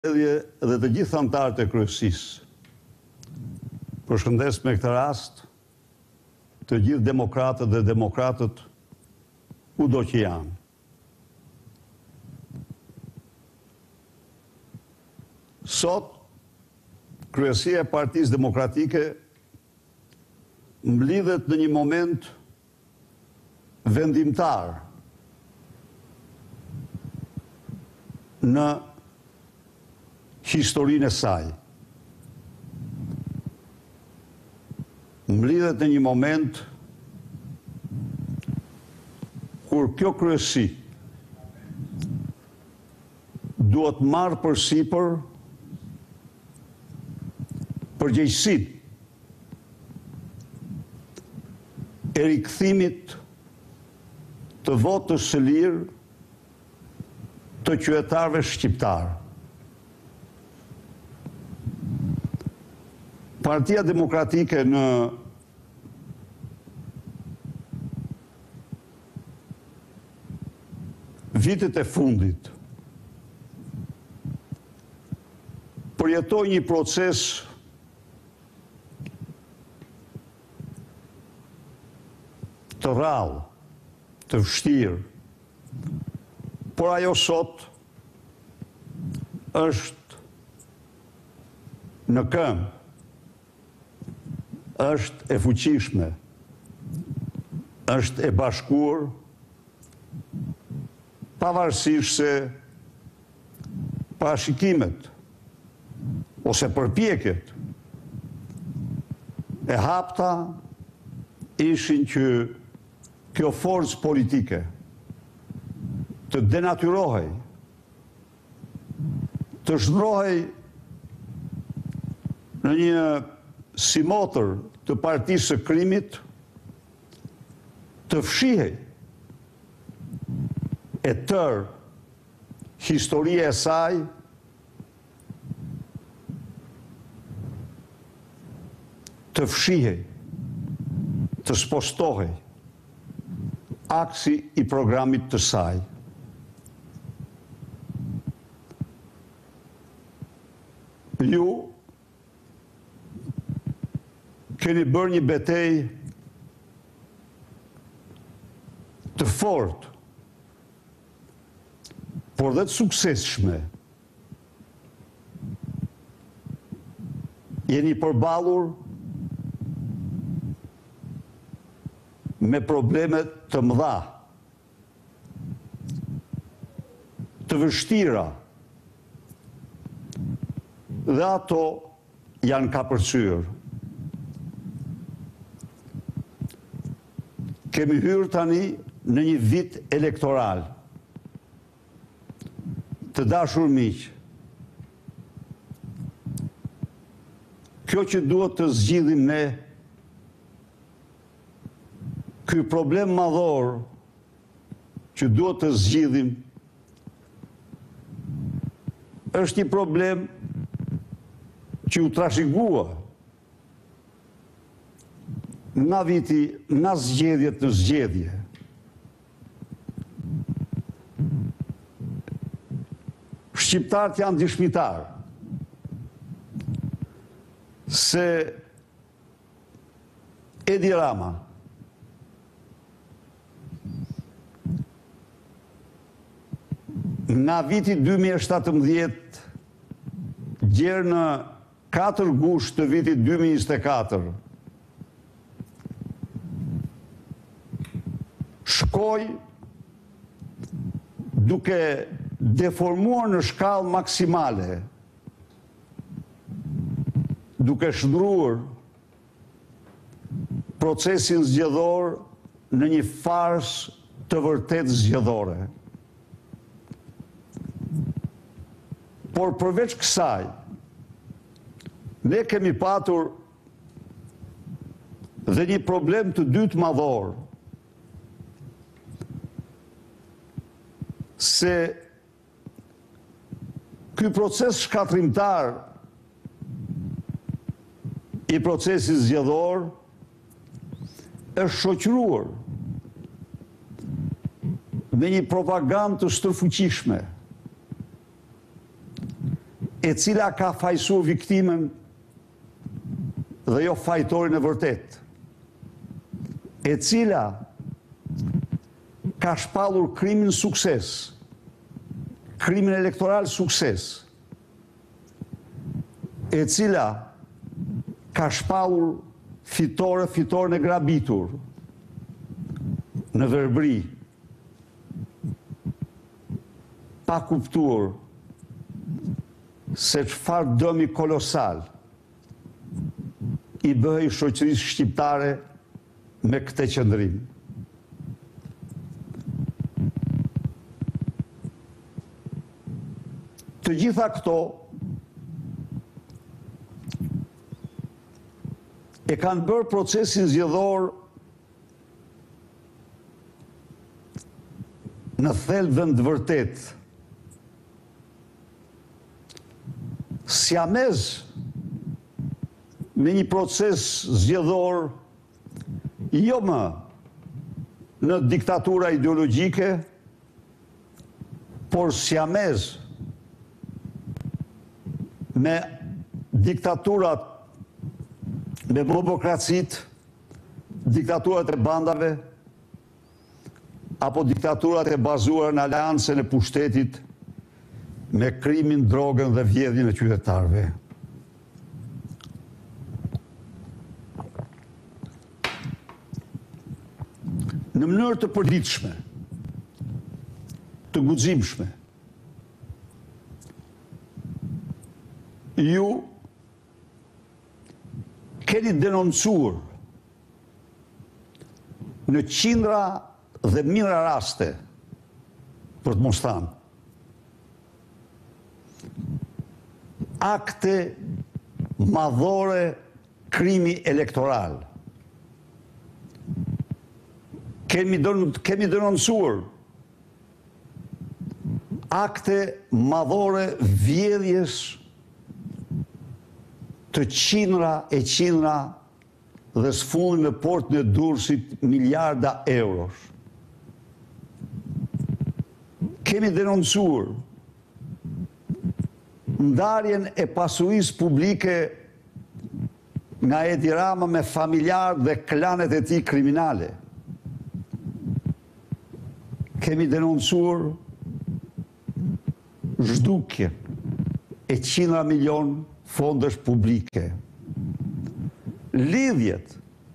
Dhe të gjithë anëtarët e kryesisë. Përshëndes me këtë rast të gjithë demokratët dhe demokratët kudo që janë. Sot, kryesia e Partisë Demokratike mblidhet në një moment vendimtar në historinë e saj. Mblidhet në një moment kur kjo kryesi duhet marrë përsipër përgjegjësinë e rikthimit të votës së lirë të qytetarëve shqiptarë. Partia Demokratike në vitet e fundit përjetoi një proces të rrallë, të vështirë, por ajo sot është në këmbë, është e fuqishme, është e bashkuar, pavarësisht se parashikimet ose përpjekjet e hapta ishin që kjo forcë politike të denatyrohej, të zhndrohej në një si motër të partisë së krimit, të fshihej e tërë historia e saj, të fshihej, të spostohej aksi i programit të saj. Ju keni bërë një betejë të fortë, por dhe të suksesshme. Jeni përballur me probleme të mëdha, të vështira, dhe ato janë kapërcyer. Kemi hyrë tani në një vit elektoral. Të dashur miq, kjo që duhet të zgjidhim ne, ky problem madhor që duhet të zgjidhim, është një problem që u trashëgua nga viti, nga zgjedhjet në zgjedhje. Shqiptarët janë dëshmitar se Edi Rama nga viti 2017 gjerë në 4 gusht të vitit 2024 shkoi duke deformuar në shkallë maksimale, duke shndruar procesin zgjedhor në një farsë të vërtet zgjedhore. Por përveç kësaj, ne kemi patur dhe një problem të dytë madhor, se ky proces shkatrimtar i procesit zgjedhor është shoqëruar me një propagandë të stërfuqishme e cila ka fajsuar viktimen dhe jo fajtorin e vërtet, e cila ka shpallur krimin sukses, krimin elektoral sukses, e cila ka shpallur fitore në grabitur, në verbri, pa kuptuar se çfarë dëmi kolosal i bëhej shoqërisë shqiptare me këtë qëndrim. Të gjitha këto e kanë bërë procesin zgjedhor në thelbën të vërtet siamez me një proces zgjedhor jo më në diktatura ideologjike, por siamez me diktaturat, me bobokracit, diktaturat e bandave, apo diktaturat e bazuar në aleancën e pushtetit me krimin, drogën dhe vjedhjen e qytetarëve. Në mënyrë të përditshme, të guximshme, ju keni denoncuar në qindra dhe mijëra raste, për të mos thënë, akte madhore krimi elektoral. Kemi denoncuar akte madhore vjedhjes të qindra e qindra dhe sfundin në portën e Durrësit miliarda eurosh. Kemi denoncuar ndarjen e pasurisë publike nga Edi Rama me familjar dhe klanet e tij kriminale. Kemi denoncuar zhdukjen e qindra milion fondesh publike. Lidhjet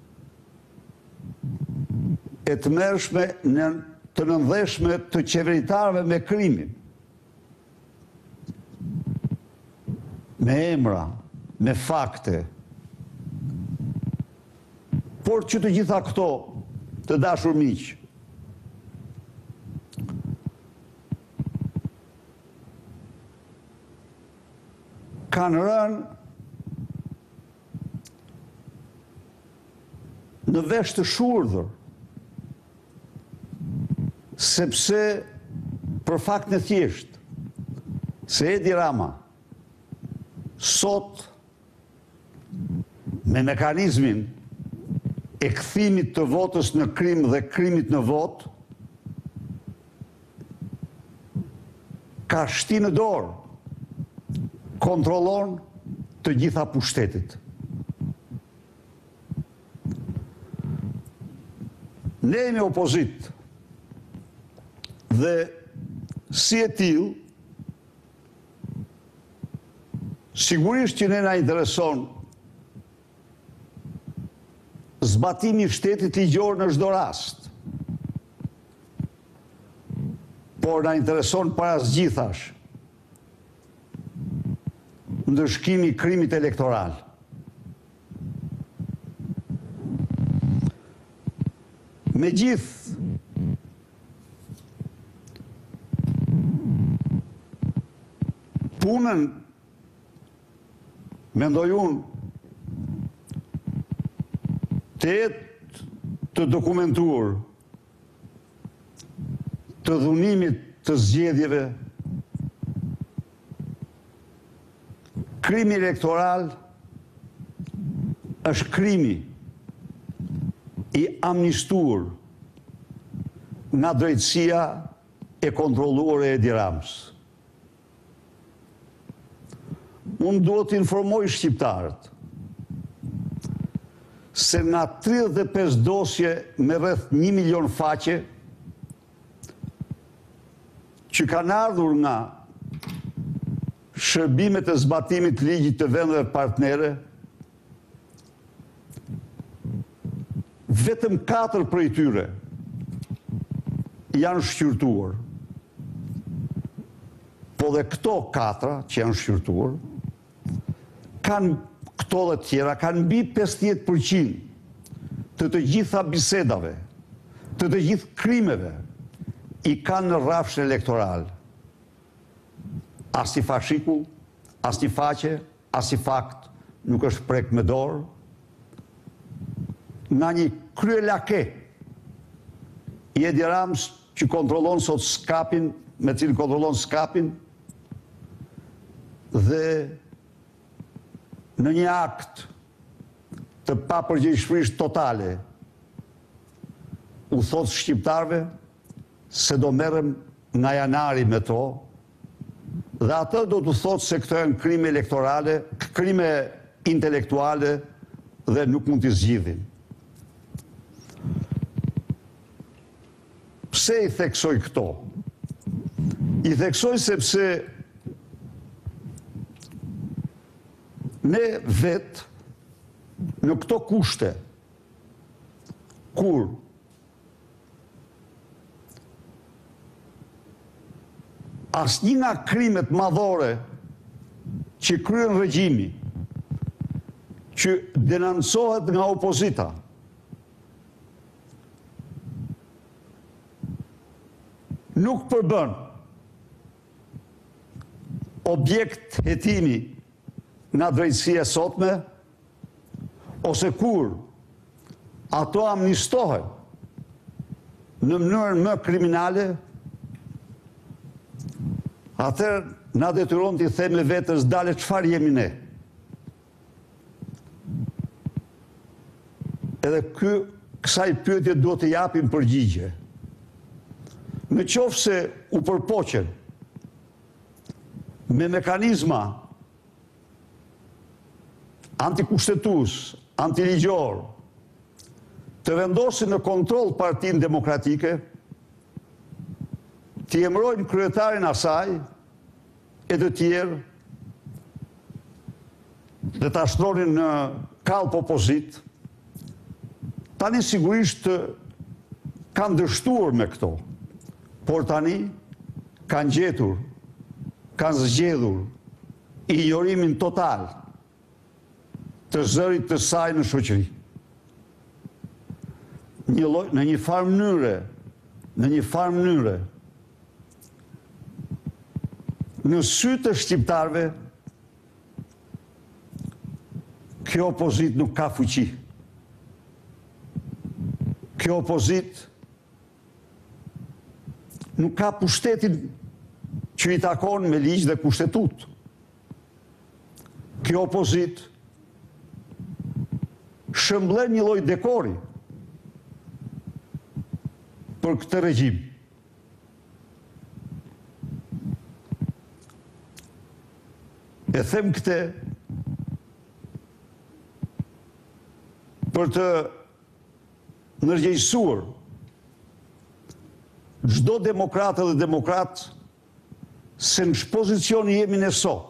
e të mërshme të nëndheshme të qeveritarëve me krimin, me emra, me fakte. Por që të gjitha këto, të dashur miq, kanë rënë në vesh të shurdhër, sepse për fakt në thjesht, se Edi Rama sot me mekanizmin e kthimit të votës në krim dhe krimit në vot, ka shti në dorë, kontrollon të gjitha pushtetit. Ne jemi opozit dhe si e tillë, sigurisht që ne na intereson zbatimi i shtetit ligjor në çdo rast. Por na intereson parasgjithash ndëshkimi i krimit elektoral. Megjithë punën, mendoj unë, të jetë të dokumentuar, të dhunimit të zgjedhjeve, krimi elektoral është krimi i amnistuar nga drejtësia e kontrolluar e Edi Ramës. unë duhet të informoj shqiptarët se nga 35 dosje me rreth 1 milion faqe që kanë ardhur nga shërbimet e zbatimit të ligjit të vendeve partnere, vetëm 4 prej tyre janë shqyrtuar. Po dhe këto 4 që janë shqyrtuar, kanë këto dhe tjera, kanë mbi 50% të gjitha bisedave, të gjithë krimeve, i kanë në rrafshin elektoral. As një fashikull, as një faqe, as një fakt nuk është prek me dorë, nga një krye lake i Edi Rams që kontrollon sot skapin, me cilë kontrollon skapin, dhe në një akt të papërgjegjshmërisë totale u thot shqiptarëve se do merrem nga janari me to, dhe atë do të thot se këto janë krime elektorale, krime intelektuale dhe nuk mund t'i zgjidhin. Pse i theksoj këto? I theksoj sepse ne vetë në këto kushte, kur asnjë nga krimet madhore që kryen regjimi, që denoncohet nga opozita, nuk përbën objekt hetimi nga drejtësia e sotme, ose kur ato amnistohen në mënyrën më kriminale, atëherë na detyron t'i themi vetes dale çfarë jemi ne. Edhe kësaj pyetje duhet të japim përgjigje. Në qoftë se u përpoqen me mekanizma antikushtetues, antiligjor, të vendosin në kontroll Partinë Demokratike, t'i emërojnë kryetarin asaj e të tjerë dhe t'a shtronin në kallp opozit, tani sigurisht kanë dështuar me këto, por tani kanë gjetur, kanë zgjedhur injorimin total të zërit të saj në shoqëri. Në një farë mënyre, në sy të shqiptarëve, kjo opozit nuk ka fuqi. Kjo opozit nuk ka pushtetin që i takon me ligj dhe kushtetut. Kjo opozit shëmblen një lloj dekori për këtë regjim. E them këtë për të ndërgjegjësuar çdo demokratë dhe demokrat se në ç'pozicioni jemi ne sot.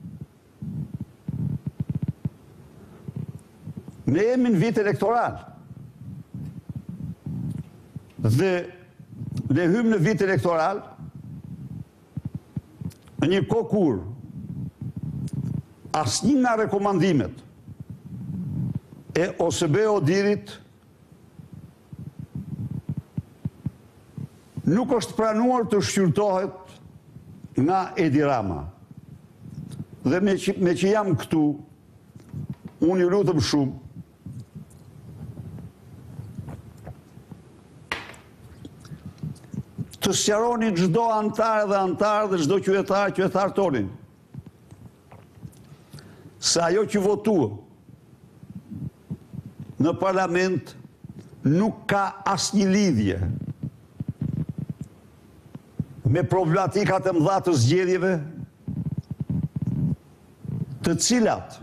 Ne jemi në vit elektoral. Dhe ne hym në vit elektoral në një kohë kur asnjë nga rekomandimet e OSBE-Odirit nuk është pranuar të shqyrtohet nga Edi Rama. Dhe me që jam këtu, unë ju lutem shumë të sqaroni çdo antar dhe çdo qytetar tonin se ajo që votua në parlament nuk ka asnjë lidhje me problematikat e mëdha të zgjedhjeve, të cilat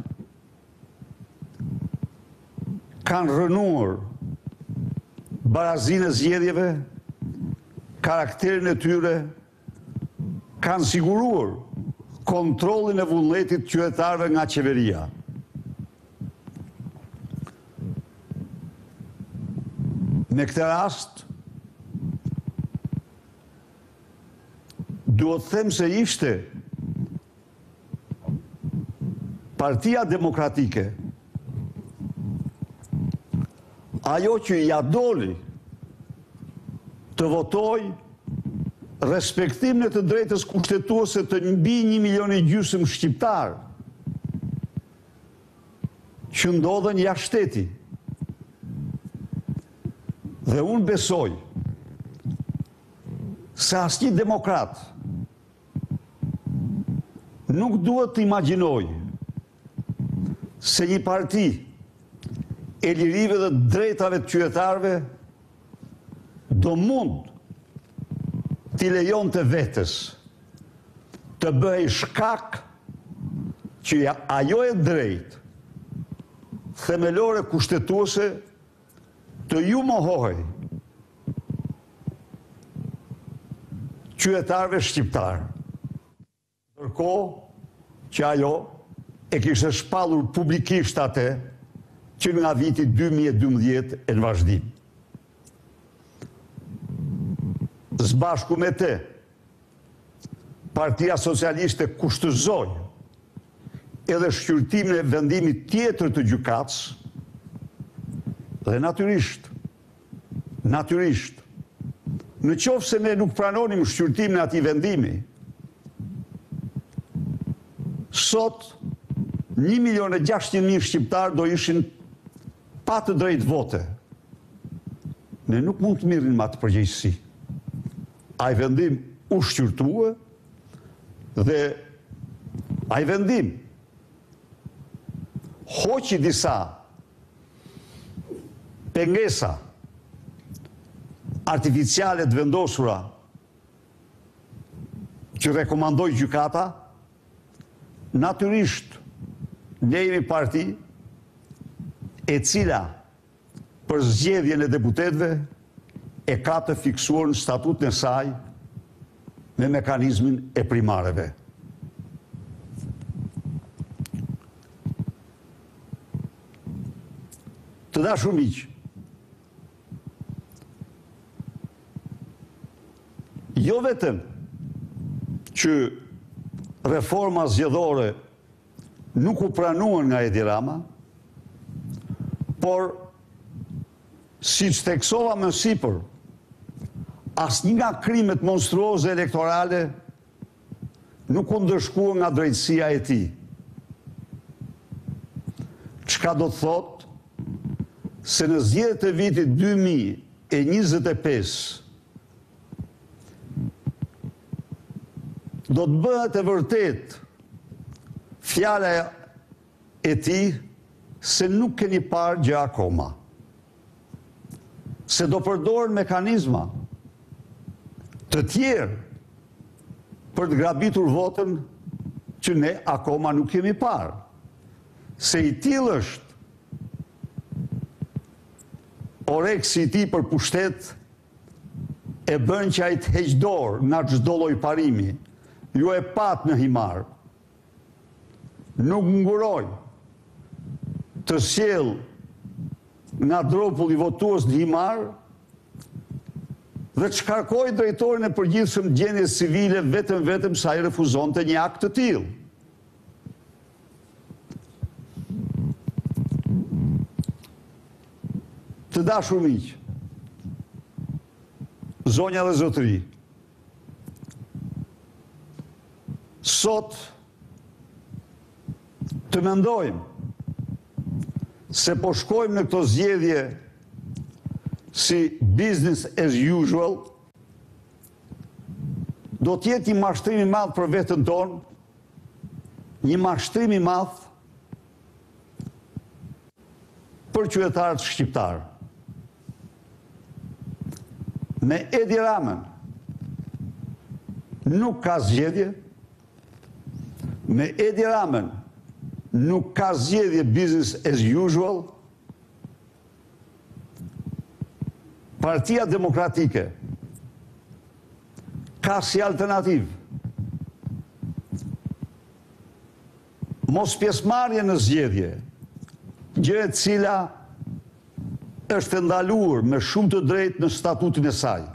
kanë rënuar barazinë e zgjedhjeve, karakterin e tyre, kanë siguruar kontrollin e vullnetit qytetarëve nga qeveria. Në këtë rast, duhet them se ishte Partia Demokratike ajo që ja doli të votoj respektimin e të drejtës kushtetuese të mbi 1,5 milion shqiptar që ndodhen jashtë shteti. Dhe unë besoj se asnjë demokrat nuk duhet të imagjinoj se një parti e lirive dhe drejtave të qytetarëve do mund t'i lejon të vetës të bëhej shkak që ajo e drejt themelore kushtetuese të ju mohohej qytetarëve shqiptar. Ndërkohë që ajo e kishte shpallur publikisht atë që nga viti 2012 e në vazhdim. Sbashku me të, Partia Socialiste kushtëzoi edhe shqyrtimin e vendimit tjetër të gjykatës dhe natyrisht, në qoftë se ne nuk pranonim shqyrtimin e atij vendimi, sot 1,600,000 shqiptar do ishin pa të drejtë vote. Ne nuk mund të mirrim atë përgjegjësi. Ai vendim u shqyrtua dhe ai vendim hoqi disa pengesa artificiale të vendosura që rekomandoi gjykata. Natyrisht ne jemi parti e cila për zgjedhjen e deputetëve e ka të fiksuar në statutën e saj me mekanizmin e primareve. Të dashur miq, jo vetëm që reforma zgjedhore nuk u pranuan nga Edi Rama, por siç theksova më sipër, asnjë nga krimet monstruoze elektorale nuk u ndëshkuan nga drejtësia e tij. Çka do të thotë se në zgjedhjet e vitit 2025 do të bëhet e vërtet fjala e tij se nuk keni parë gjë akoma. Se do përdoren mekanizma të tjerë për të grabitur votën që ne akoma nuk kemi parë. Se i tillë është oreksi i tij për pushtet e bën që ai të heq dorë nga çdo lloj parimi. Ju e pat në Himar. Nuk nguroj të sjell nga dropulli votues në Himar dhe të shkarkoj drejtorin e përgjithshëm të gjendjes civile vetëm sa ai refuzonte një akt të tillë. Të dashur miq, zonja dhe zotëri, sot të mendojmë se po shkojmë në këto zgjedhje si business as usual, do të jetë një mashtrim i madh për veten tonë, një mashtrim i madh për qytetarët shqiptar. Me Edi Ramën nuk ka zgjedhje. Me Edi Ramën nuk ka zgjedhje business as usual. Partia Demokratike ka si alternativë mos pjesëmarrje në zgjedhje, gjë e cila është ndaluar me shumë të drejtë në statutin e saj.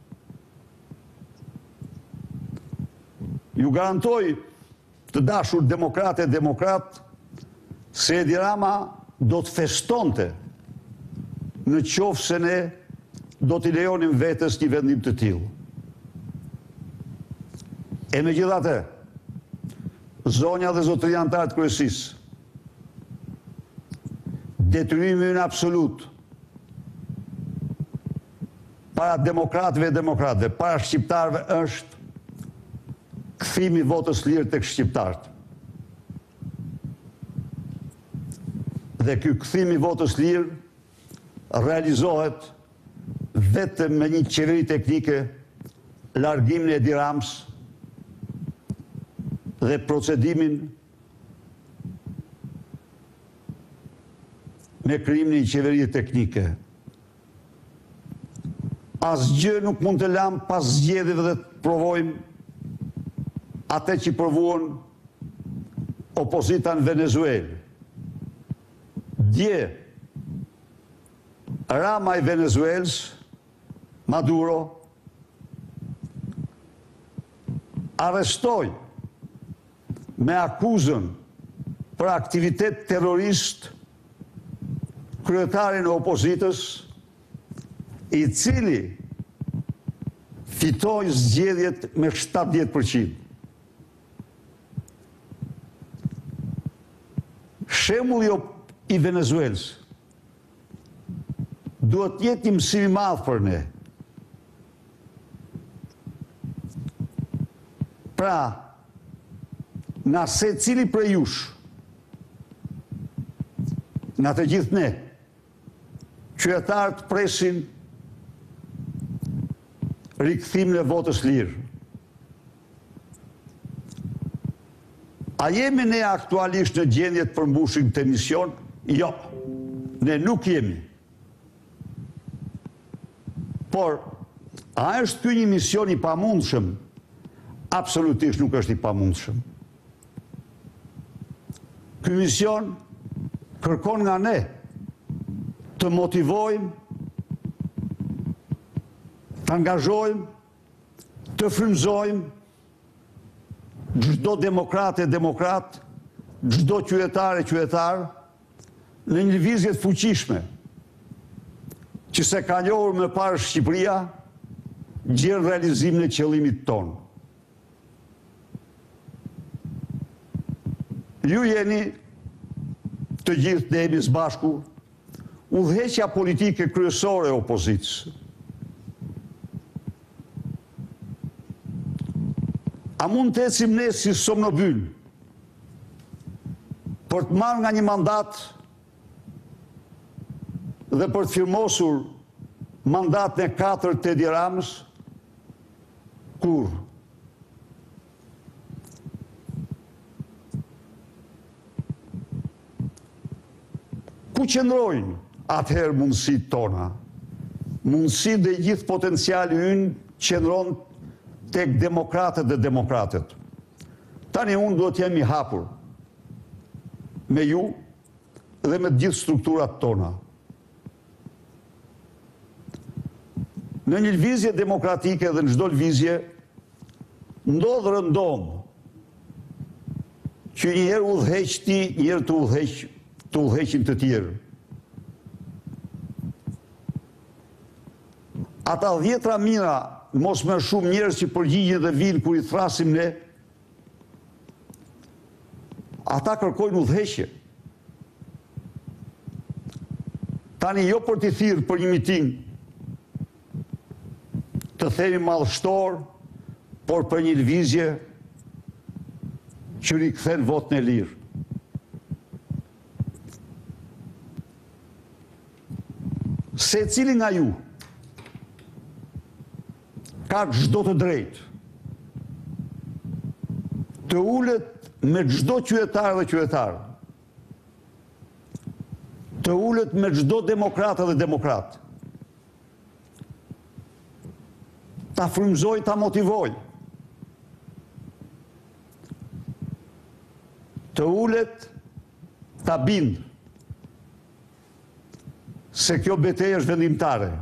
Ju garantoj të dashur demokratë e demokrat se Edi Rama do të festonte në qoftë se ne do t'i lejonim vetes një vendim të tillë. E megjithatë, zonja dhe zotëri anëtarë të kryesisë, detyrimi ynë absolut para demokratëve e demokratëve, para shqiptarëve është kthimi i votës lirë tek shqiptarët. Dhe ky kthim i votës lirë realizohet vetëm me një qeveri teknike, largimin e Edi Ramës dhe procedimin me krijimin e një qeverie teknike. Asgjë nuk mund të lam pas zgjedhjeve dhe të provojmë atë që provuan opozita në Venezuelë. Dje, Rama i Venezuelës, Maduro, arrestoi me akuzën për aktivitet terrorist kryetarin e opozitës, i cili fitoi zgjedhjet me 70%. Shembulli i Venezuelës duhet jetë një mësim i madh për ne. Pra, nga secili prej jush, nga të gjithë ne, qytetarët presin rikthimin e votës lirë. A jemi ne aktualisht në gjendje të përmbushim këtë mision? Jo, ne nuk jemi. Por, a është ky një mision i pamundshëm? Absolutisht nuk është i pamundshëm. Ky mision kërkon nga ne të motivojmë, të angazhojmë, të frymëzojmë çdo demokrat e demokrat, çdo qytetar e qytetar në një lëvizje të fuqishme që se ka njohur më parë Shqipëria gjen realizimin e qëllimit tonë. Ju jeni të gjithë ne jemi së bashku udhëheqja politike kryesore e opozitës. A mund të ecim ne si somnobyl për të marrë nga një mandat dhe për të firmosur mandatën e 4 të Edi Ramës? Kur? Ku qëndrojnë atëherë mundësitë tona? Mundësitë dhe gjithë potenciali ynë qëndron tek demokratët dhe demokratët. Tani unë duhet jemi hapur me ju dhe me gjithë strukturat tona. Në një lëvizje demokratike dhe në çdo lëvizje ndodh rëndom që njëherë udhëheq ti, njëherë të udhëheqin të tjerë. Ata 10 mira, mos më shumë njerëz që përgjigjen dhe vinë kur i thrasim ne, ata kërkojnë udhëheqje. Tani jo për t'i thirrë për një miting të themi madhështor, por për një lëvizje që rikthen votën e lirë. Secili nga ju ka çdo të drejtë të ulet me çdo qytetar dhe qytetar të ullet me çdo demokrat dhe demokrat. Ta frymëzoj, ta motivoj. Të ullet, ta bind. Se kjo betejë është vendimtare.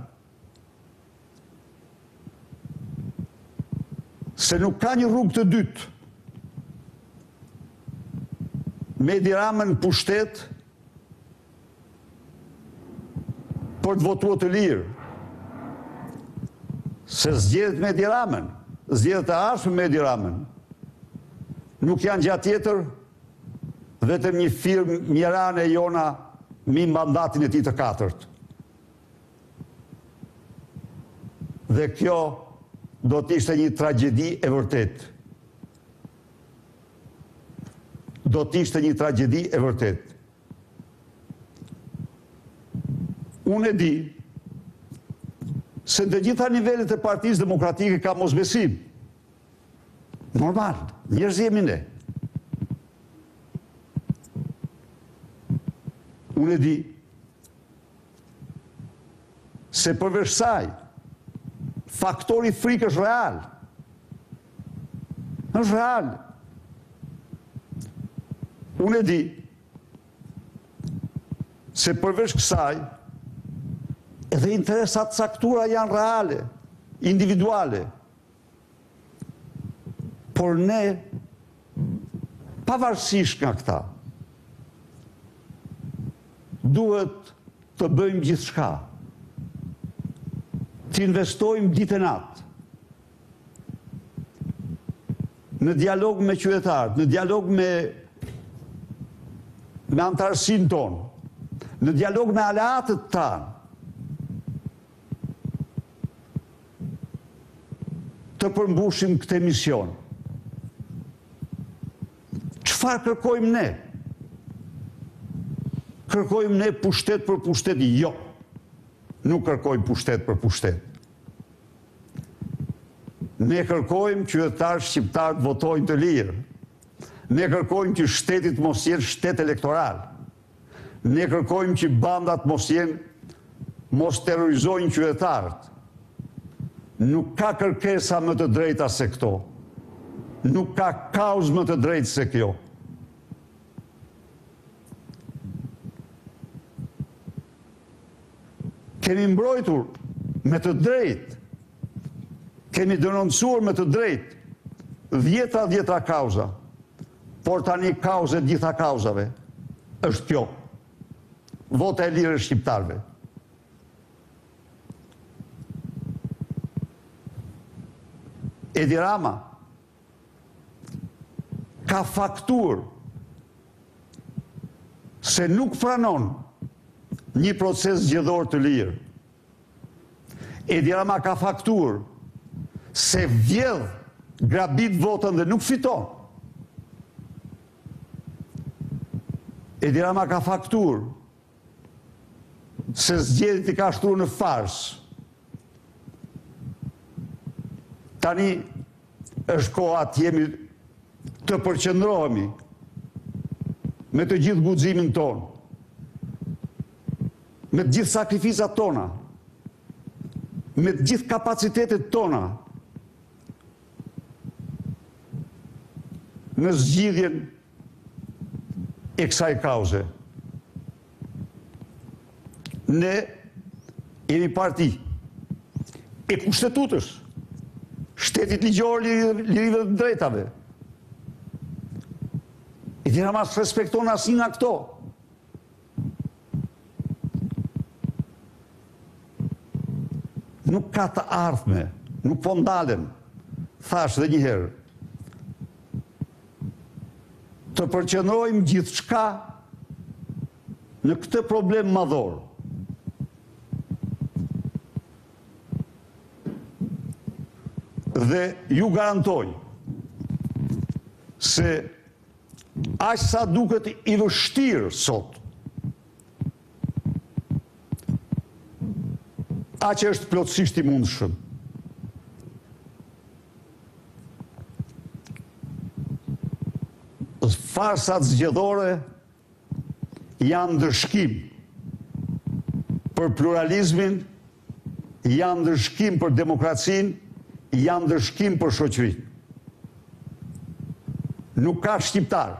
Se nuk ka një rrugë të dytë. Me Edi Ramën pushtet për të votuar të lirë. Se zgjedhet me Edi Ramën, zgjedhet e ardhshme me Edi Ramën. Nuk janë gjatë tjetër, vetëm një firmë mjerane e jona mi mandatin e tij të katërt. Dhe kjo do të ishte një tragjedi e vërtet. Do të ishte një tragjedi e vërtet. Unë e di se në të gjitha nivelet e Partisë Demokratike ka mosbesim. Normal, njerëz jemi ne. Unë e di se përveç saj faktori frikë është real. Është real. Unë e di se përveç kësaj edhe interesat caktuara janë reale, individuale. Por ne, pavarësisht nga këta, duhet të bëjmë gjithçka. Të investojmë ditë e natë. Në dialog me qytetarët, në dialog me antarësinë tonë, në dialog me aleatët tanë, të përmbushim këtë mision. Çfarë kërkojmë ne? Kërkojmë ne pushtet për pushtet? Jo. Nuk kërkojmë pushtet për pushtet. Ne kërkojmë qytetarë shqiptarë të votojnë të lirë. Ne kërkojmë që shtetit mos jenë shtet elektoral. Ne kërkojmë që bandat mos terrorizojnë qytetarët. Nuk ka kërkesa më të drejta se këto. Nuk ka kauzë më të drejtë se kjo. Kemi mbrojtur me të drejtë, kemi denoncuar me të drejtë dhjetra kauza, por tani kauza e gjitha kauzave është kjo. Vota e lirë e shqiptarëve. Edi Rama ka faktur se nuk pranon një proces zgjedhor të lirë. Edi Rama ka faktur se vjedh grabit votën dhe nuk fiton. Edi Rama ka faktur se zgjedhjet i ka shtruar në fars. Tani është koha të jemi të përqendrohemi me të gjithë guximin tonë, me të gjithë sakrificat tona, me të gjithë kapacitetet tona në zgjidhjen e kësaj kauze. Ne jemi parti e kushtetutës, shtetit ligjor, lirive të drejtave. Edi Rama s'respekton asnjë nga këto. Nuk ka të ardhme, nuk po ndalen, thash dhe një herë, të përqendrojmë gjithçka në këtë problem madhor. Dhe ju garantoj se aq sa duket i vështirë sot, aq është plotësisht i mundshëm. Farsat zgjedhore janë ndërshkim për pluralizmin, janë ndërshkim për demokracinë, janë ndërshkim për shoqërinë. Nuk ka shqiptar,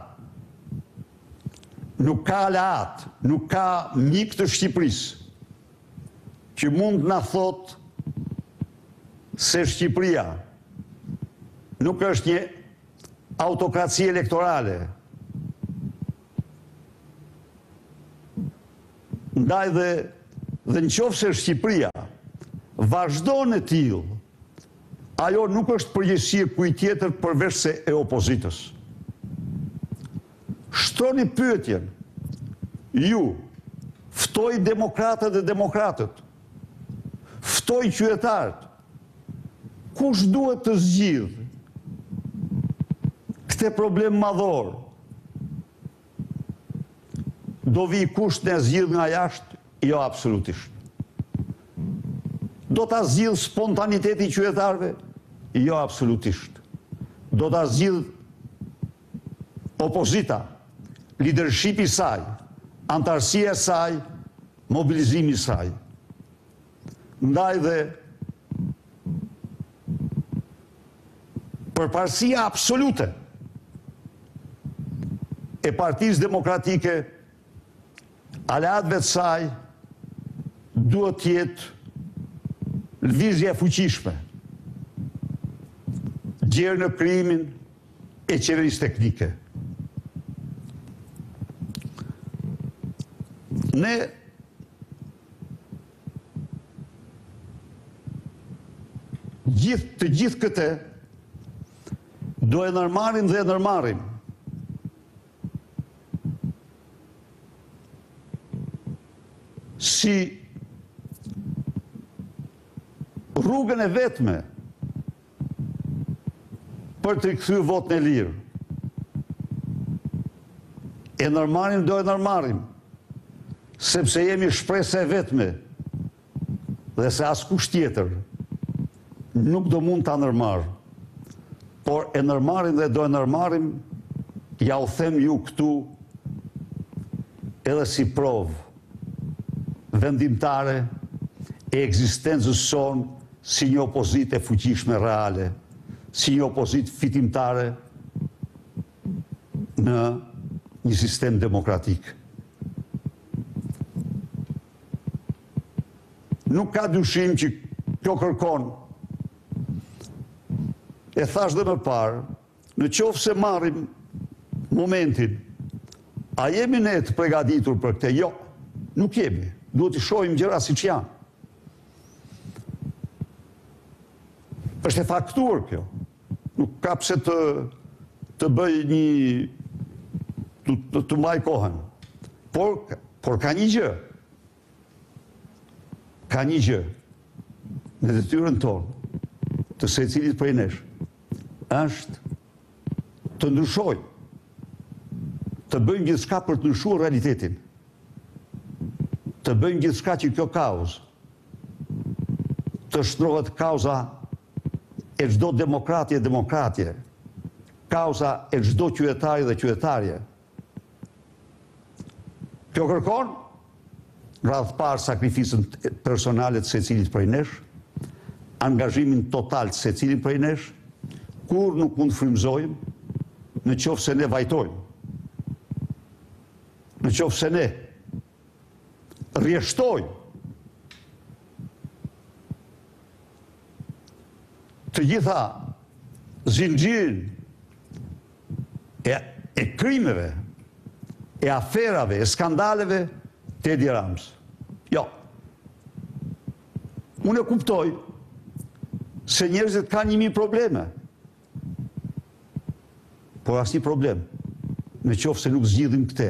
nuk ka aleat, nuk ka mik të Shqipërisë që mund na thotë se Shqipëria nuk është një autokraci elektorale. Ndaj dhe në qoftë se Shqipëria vazhdon e tillë, ajo nuk është përgjegjësi e kujt tjetër përveç se e opozitës. Shtroni pyetjen, ju, ftoi demokratët dhe demokratët, ftoi qytetarët, kush duhet të zgjidhë këtë problem madhor? Do vi kusht në zgjidh nga jashtë? Jo, absolutisht. Do ta zgjidh spontaniteti i qytetarëve? Jo, absolutisht. Do ta zgjidh opozita, leadershipi i saj, antarësia e saj, mobilizimi i saj. Ndaj dhe përparësia absolute e Partisë Demokratike, aleatëve të saj, duhet të jetë lëvizje e fuqishme, gjerë në krijimin e qeverisë teknike. Ne të gjithë këtë do e nërmarim dhe e nërmarim. Si rrugën e vetme për të rikthyer votën e lirë. E nërmarim, do e nërmarim, sepse jemi shpresa e vetme dhe se askush tjetër nuk do mund ta nërmarë. Por e nërmarim dhe do e nërmarim, ja u them ju këtu edhe si provë vendimtare e ekzistencës sonë si një opozitë e fuqishme reale, si një opozitë fitimtare në një sistem demokratik. Nuk ka dyshim që kjo kërkon, e thash dhe më parë, në qoftë se marrim momentin, a jemi ne të përgatitur për këtë? Jo, nuk jemi. Duhet të shohim gjëra siç janë. Është e faktuar kjo. Nuk ka pse të bëj të mbaj kohën. Por ka një gjë. Ka një gjë në detyrën tonë të secilit prej nesh është të ndryshojmë, të bëjmë gjithçka për të ndryshuar realitetin, të bëjmë gjithçka që kjo kauzë të shtrohet kauza e çdo demokratje, kauza e çdo qytetari dhe qytetarje. Kjo kërkon radh parë sakrificën personale të secilit prej nesh, angazhimin total të secilit prej nesh, kur nuk mund frymëzojmë në qoftë se ne vajtojmë, në qoftë se ne rrjeshtojmë të gjitha zinxhirin e krimeve, e aferave, e skandaleve të Edi Ramës. Jo. Unë e kuptoj se njerëzit kanë 1000 probleme. Por asnjë problem, në qoftë se nuk zgjidhim këtë,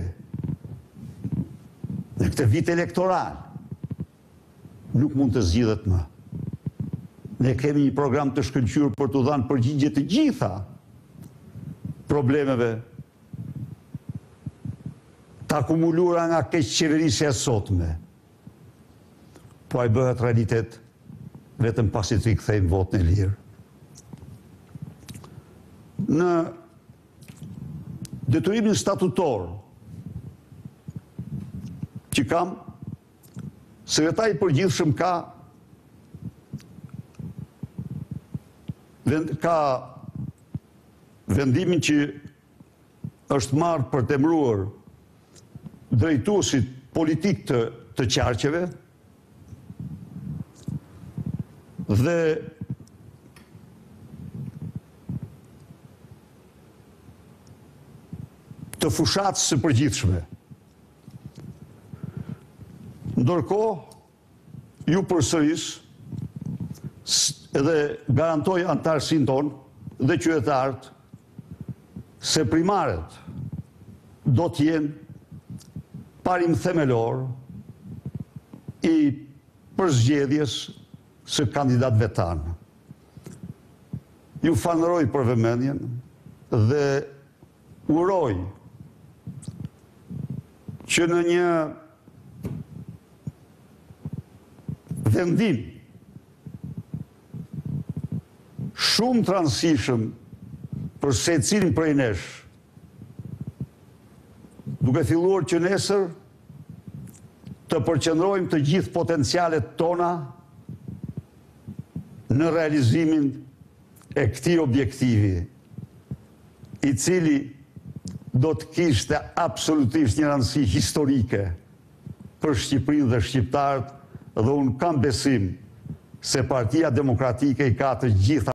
në këtë vit elektoral, nuk mund të zgjidhet më. Ne kemi një program të shkëlqyer për të dhënë përgjigje të gjitha problemeve të akumuluara nga keqëqeverisja e sotme. Po ai bëhet realitet vetëm pasi të rikthejmë votën e lirë. Në detyrimin statutor që kam Sekretari i përgjithshëm ka vendimin që është marrë për të emëruar drejtuesit politik të qarqeve dhe të fushatës së përgjithshme. Ndërkohë, ju përsëris edhe garantoj antarësinë tonë dhe qytetarët se primaret do t'jenë parim themelor i përzgjedhjes së kandidatëve tanë. Ju falenderoj për vëmendjen dhe uroj që në një vendim shumë të rëndësishëm për secilin prej nesh, duke filluar që nesër të përqendrojmë të gjithë potencialet tona në realizimin e këtij objektivi, i cili do të kishte absolutisht një rëndësi historike për Shqipërinë dhe shqiptarët, dhe unë kam besim se Partia Demokratike i ka të gjitha